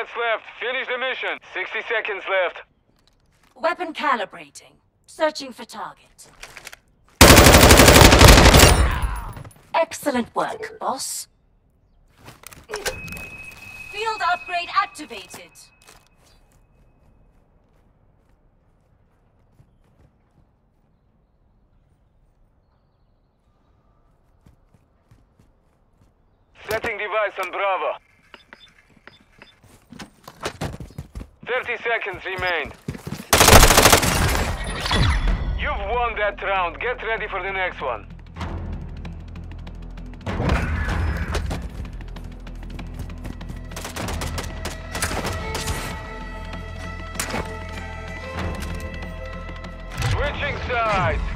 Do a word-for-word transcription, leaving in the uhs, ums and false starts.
minutes left. Finish the mission. sixty seconds left. Weapon calibrating. Searching for target. Excellent work, boss. Field upgrade activated. Setting device on Bravo. thirty seconds remain. You've won that round. Get ready for the next one. Switching sides.